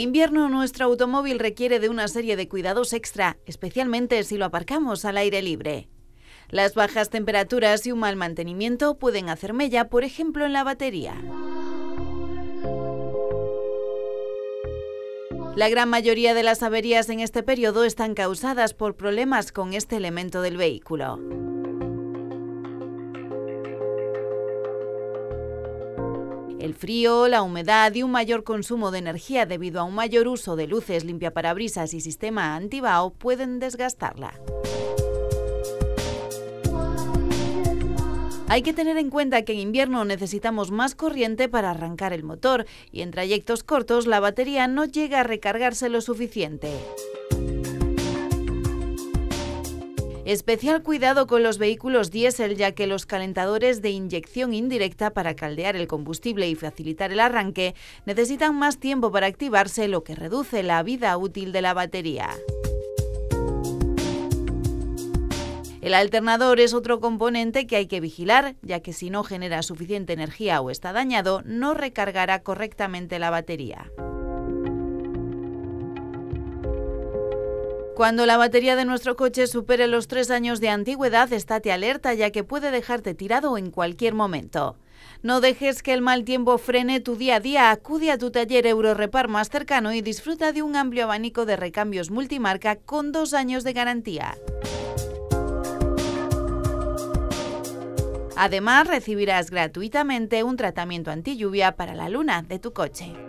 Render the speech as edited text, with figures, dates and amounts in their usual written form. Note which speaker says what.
Speaker 1: invierno nuestro automóvil requiere de una serie de cuidados extra, especialmente si lo aparcamos al aire libre. Las bajas temperaturas y un mal mantenimiento pueden hacer mella, por ejemplo, en la batería. La gran mayoría de las averías en este periodo están causadas por problemas con este elemento del vehículo. El frío, la humedad y un mayor consumo de energía debido a un mayor uso de luces limpiaparabrisas y sistema antibao pueden desgastarla. Hay que tener en cuenta que en invierno necesitamos más corriente para arrancar el motor y en trayectos cortos la batería no llega a recargarse lo suficiente. Especial cuidado con los vehículos diésel, ya que los calentadores de inyección indirecta para caldear el combustible y facilitar el arranque necesitan más tiempo para activarse, lo que reduce la vida útil de la batería. El alternador es otro componente que hay que vigilar, ya que si no genera suficiente energía o está dañado, no recargará correctamente la batería. Cuando la batería de nuestro coche supere los 3 años de antigüedad, estate alerta, ya que puede dejarte tirado en cualquier momento. No dejes que el mal tiempo frene tu día a día. Acude a tu taller REPAR más cercano y disfruta de un amplio abanico de recambios multimarca con 2 años de garantía. Además, recibirás gratuitamente un tratamiento antilluvia para la luna de tu coche.